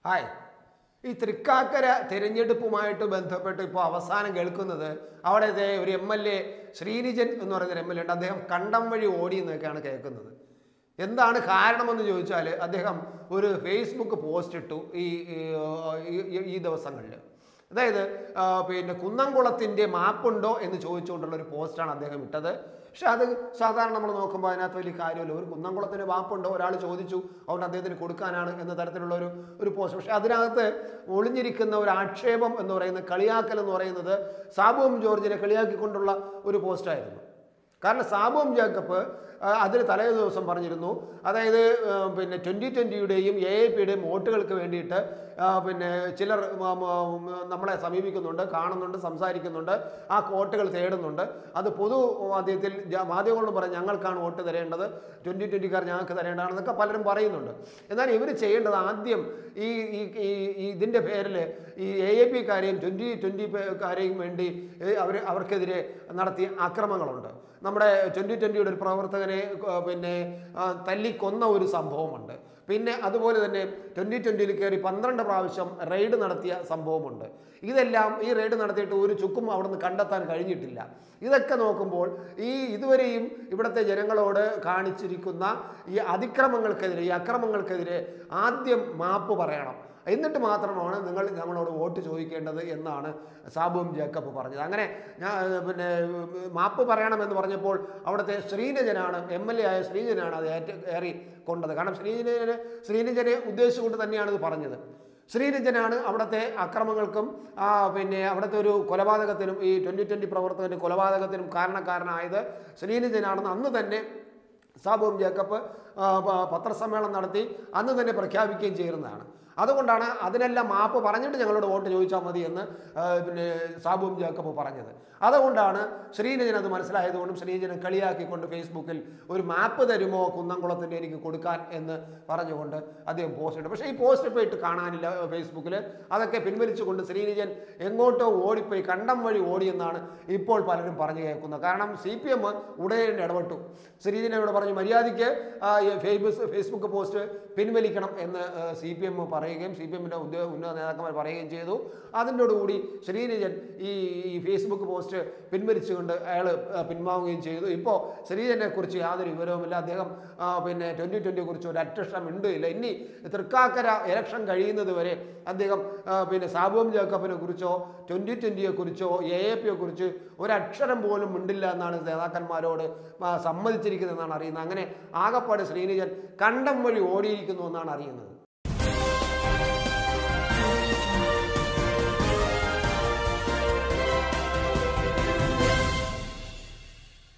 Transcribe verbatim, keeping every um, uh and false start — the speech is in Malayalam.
ഹായ്. ഈ തൃക്കാക്കര തിരഞ്ഞെടുപ്പുമായിട്ട് ബന്ധപ്പെട്ട് ഇപ്പോൾ അവസാനം കേൾക്കുന്നത് അവിടുത്തെ ഒരു എം എൽ എ ശ്രീനിജൻ എന്ന് പറയുന്നൊരു എം എൽ എ ഉണ്ട്. അദ്ദേഹം കണ്ടം വഴി ഓടി എന്നൊക്കെയാണ് കേൾക്കുന്നത്. എന്താണ് കാരണമെന്ന് ചോദിച്ചാൽ അദ്ദേഹം ഒരു ഫേസ്ബുക്ക് പോസ്റ്റ് ഇട്ടു ഈ ഈ ദിവസങ്ങളിൽ. അതായത് പിന്നെ കുന്നംകുളത്തിൻ്റെ മാപ്പുണ്ടോ എന്ന് ചോദിച്ചുകൊണ്ടുള്ള ഒരു പോസ്റ്റാണ് അദ്ദേഹം ഇട്ടത്. പക്ഷെ അത് സാധാരണ നമ്മൾ നോക്കുമ്പോൾ അതിനകത്ത് വലിയ കാര്യമില്ല. ഒരു കുന്നംകുളത്തിൻ്റെ മാപ്പുണ്ടോ ഒരാൾ ചോദിച്ചു, അതുകൊണ്ട് അദ്ദേഹത്തിന് കൊടുക്കാനാണ് എന്ന തരത്തിലുള്ള ഒരു ഒരു പോസ്റ്റ്. പക്ഷെ അതിനകത്ത് ഒളിഞ്ഞിരിക്കുന്ന ഒരു ആക്ഷേപം എന്ന് പറയുന്നത്, കളിയാക്കൽ എന്ന് പറയുന്നത് സാബു ജോർജിനെ കളിയാക്കിക്കൊണ്ടുള്ള ഒരു പോസ്റ്റായിരുന്നു. കാരണം സാബു ജേക്കബ് അതിന് തലേ ദിവസം പറഞ്ഞിരുന്നു, അതായത് പിന്നെ ട്വൻ്റി ട്വൻ്റിയുടെയും എ എ പിയുടെയും വോട്ടുകൾക്ക് വേണ്ടിയിട്ട് പിന്നെ ചിലർ നമ്മളെ സമീപിക്കുന്നുണ്ട്, കാണുന്നുണ്ട്, സംസാരിക്കുന്നുണ്ട്, ആ വോട്ടുകൾ തേടുന്നുണ്ട്. അത് പൊതു മാധ്യമത്തിൽ മാധ്യമങ്ങളോട് പറയും ഞങ്ങൾക്കാണ് വോട്ട് തരേണ്ടത്, ട്വൻ്റി ട്വൻ്റിക്കാർ ഞങ്ങൾക്ക് തരേണ്ടതാണെന്നൊക്കെ പലരും പറയുന്നുണ്ട്. എന്നാൽ ഇവർ ചെയ്യേണ്ടത് ആദ്യം ഈ ഈ ഇതിൻ്റെ പേരിൽ ഈ എ എ പിക്കാരെയും ട്വൻ്റി ട്വൻ്റിക്കാരെയും വേണ്ടി അവർ അവർക്കെതിരെ നടത്തിയ ആക്രമണങ്ങളുണ്ട്. നമ്മുടെ ട്വൻ്റി ട്വൻ്റിയുടെ ഒരു പ്രവർത്തകനെ പിന്നെ തല്ലിക്കൊന്ന ഒരു സംഭവമുണ്ട്. പിന്നെ അതുപോലെ തന്നെ ട്വൻ്റി ട്വൻ്റിയിൽ കയറി പന്ത്രണ്ട് പ്രാവശ്യം റെയ്ഡ് നടത്തിയ സംഭവമുണ്ട്. ഇതെല്ലാം ഈ റെയ്ഡ് നടത്തിയിട്ട് ഒരു ചുക്കും അവിടെ നിന്ന് കണ്ടെത്താൻ കഴിഞ്ഞിട്ടില്ല. ഇതൊക്കെ നോക്കുമ്പോൾ ഈ ഇതുവരെയും ഇവിടുത്തെ ജനങ്ങളോട് കാണിച്ചിരിക്കുന്ന ഈ അതിക്രമങ്ങൾക്കെതിരെ ഈ അക്രമങ്ങൾക്കെതിരെ ആദ്യം മാപ്പ് പറയണം, എന്നിട്ട് മാത്രമാണ് നിങ്ങൾ ഞങ്ങളോട് വോട്ട് ചോദിക്കേണ്ടത് എന്നാണ് സാബു ജേക്കബ് പറഞ്ഞത്. അങ്ങനെ ഞാൻ പിന്നെ മാപ്പ് പറയണമെന്ന് പറഞ്ഞപ്പോൾ അവിടുത്തെ ശ്രീനിജനാണ്, എം എൽ എ ആയ ശ്രീനിജനാണ് അത് ഏറ്റ ഏറി കൊണ്ടത്. കാരണം ശ്രീനിജനെ ശ്രീനിജനെ ഉദ്ദേശിച്ചുകൊണ്ട് തന്നെയാണ് ഇത് പറഞ്ഞത്. ശ്രീനിജനാണ് അവിടുത്തെ അക്രമങ്ങൾക്കും പിന്നെ അവിടുത്തെ ഒരു കൊലപാതകത്തിനും ഈ ട്വൻ്റി ട്വൻ്റി പ്രവർത്തകൻ്റെ കൊലപാതകത്തിനും കാരണക്കാരനായത് ശ്രീനിജനാണെന്ന് അന്ന് തന്നെ സാബു ജേക്കബ് പത്രസമ്മേളനം നടത്തി അന്ന് തന്നെ പ്രഖ്യാപിക്കുകയും ചെയ്യുന്നതാണ്. അതുകൊണ്ടാണ് അതിനെല്ലാം മാപ്പ് പറഞ്ഞിട്ട് ഞങ്ങളോട് വോട്ട് ചോദിച്ചാൽ മതി എന്ന് പിന്നെ സാബു ജേക്കബ് പറഞ്ഞത്. അതുകൊണ്ടാണ് ശ്രീനിജൻ അത് മനസ്സിലായതുകൊണ്ടും ശ്രീനിജനെ കളിയാക്കിക്കൊണ്ട് ഫേസ്ബുക്കിൽ ഒരു മാപ്പ് തരുമോ കുന്നംകുളത്തിൻ്റെ എനിക്ക് കൊടുക്കാൻ എന്ന് പറഞ്ഞുകൊണ്ട് അദ്ദേഹം പോസ്റ്റ് ഇട്ടു. പക്ഷേ ഈ പോസ്റ്റ് ഇപ്പോൾ ഇട്ട് കാണാനില്ല ഫേസ്ബുക്കിൽ. അതൊക്കെ പിൻവലിച്ചുകൊണ്ട് ശ്രീനിജൻ എങ്ങോട്ടോ ഓടിപ്പോയി, കണ്ടം വഴി ഓടിയെന്നാണ് ഇപ്പോൾ പലരും പറഞ്ഞു കേൾക്കുന്നത്. കാരണം സി പി എം ഉടനെ ഇടപെട്ടു. ശ്രീനിജനോട് പറഞ്ഞു മര്യാദയ്ക്ക് ഫേസ്ബുക്ക് പോസ്റ്റ് പിൻവലിക്കണം എന്ന് സി പി എം പറയുകയും സി പി എമ്മിൻ്റെ ഉദ്യോഗ ഉന്നത നേതാക്കന്മാർ പറയുകയും ചെയ്തു. അതിനോടുകൂടി ശ്രീനിജൻ ഈ ഫേസ്ബുക്ക് പോസ്റ്റ് പിൻവലിച്ചുകൊണ്ട് അയാൾ പിൻവാങ്ങുകയും ചെയ്തു. ഇപ്പോൾ ശ്രീനിജനെ കുറിച്ച് യാതൊരു വിവരവുമില്ല. അദ്ദേഹം പിന്നെ ട്വൻ്റി ട്വൻ്റിയെ കുറിച്ച് ഒരു അറ്റക്ഷരം ഉണ്ടില്ല. ഇനി തൃക്കാക്കര ഇലക്ഷൻ കഴിയുന്നത് വരെ അദ്ദേഹം പിന്നെ സാബു ജേക്കബിനെ കുറിച്ചോ ട്വൻ്റി ട്വൻ്റിയെ കുറിച്ചോ എ എ പിയെ കുറിച്ച് ഒരക്ഷരം പോലും ഉണ്ടില്ല എന്നാണ് നേതാക്കന്മാരോട് സമ്മതിച്ചിരിക്കുന്നതെന്നാണ് അറിയുന്നത്. അങ്ങനെ ആകപ്പാട് ശ്രീനിജൻ കണ്ടം വഴി ഓടിയിരിക്കുന്നു എന്നാണ് അറിയുന്നത്.